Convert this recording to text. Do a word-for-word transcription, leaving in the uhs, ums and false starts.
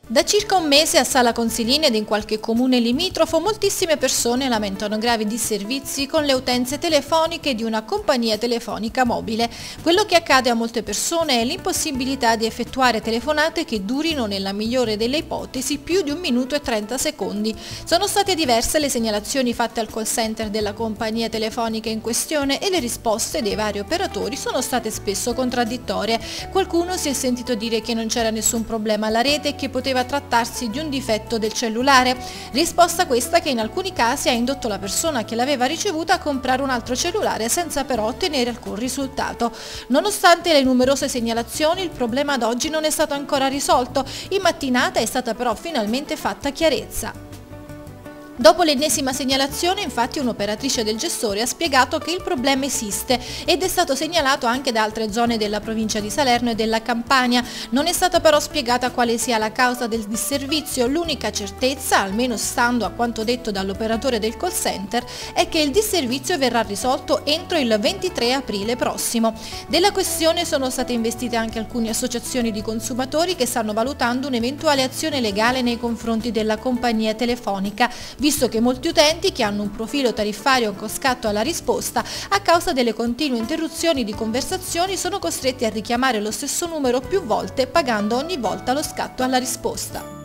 Da circa un mese a Sala Consilina ed in qualche comune limitrofo moltissime persone lamentano gravi disservizi con le utenze telefoniche di una compagnia telefonica mobile. Quello che accade a molte persone è l'impossibilità di effettuare telefonate che durino nella migliore delle ipotesi più di un minuto e trenta secondi. Sono state diverse le segnalazioni fatte al call center della compagnia telefonica in questione e le risposte dei vari operatori sono state spesso contraddittorie. Qualcuno si è sentito dire che non c'era nessun problema alla rete e che poteva trattarsi di un difetto del cellulare, risposta questa che in alcuni casi ha indotto la persona che l'aveva ricevuta a comprare un altro cellulare senza però ottenere alcun risultato. Nonostante le numerose segnalazioni, il problema ad oggi non è stato ancora risolto. In mattinata è stata però finalmente fatta chiarezza. Dopo l'ennesima segnalazione, infatti, un'operatrice del gestore ha spiegato che il problema esiste ed è stato segnalato anche da altre zone della provincia di Salerno e della Campania. Non è stata però spiegata quale sia la causa del disservizio. L'unica certezza, almeno stando a quanto detto dall'operatore del call center, è che il disservizio verrà risolto entro il ventitré aprile prossimo. Della questione sono state investite anche alcune associazioni di consumatori che stanno valutando un'eventuale azione legale nei confronti della compagnia telefonica, visto che molti utenti che hanno un profilo tariffario con scatto alla risposta a causa delle continue interruzioni di conversazioni sono costretti a richiamare lo stesso numero più volte pagando ogni volta lo scatto alla risposta.